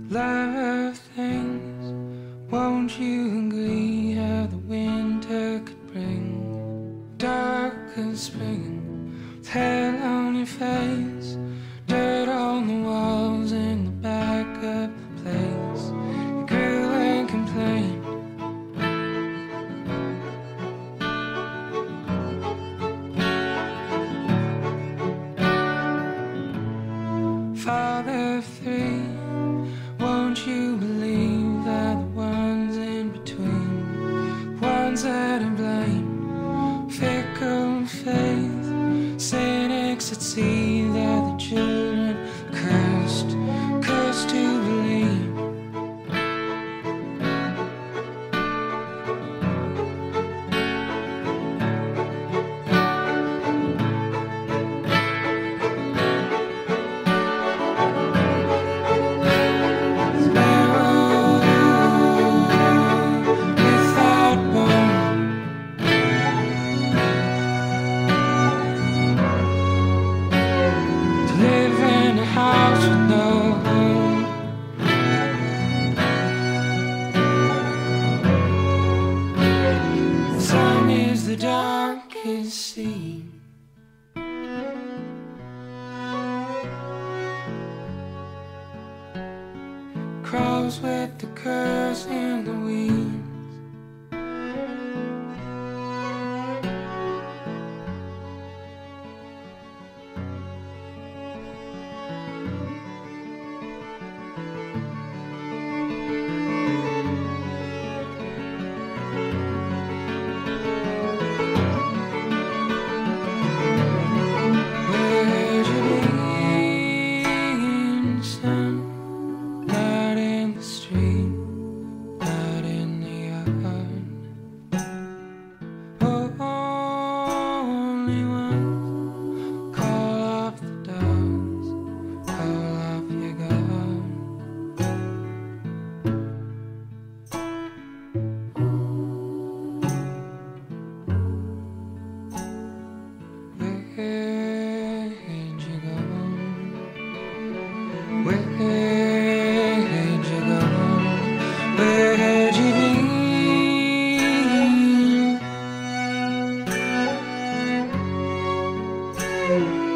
Lover of things, won't you agree how the winter could bring dark as spring, with hell on your face, dirt on the walls in the back of the place. You grew and complained, father of three, won't you believe that the ones in between, the ones that are blame, fickle faith, cynics that see that the children are cursed to believe. The darkest sea, crawls with the curse in the weeds. Where'd you go? Where'd you be?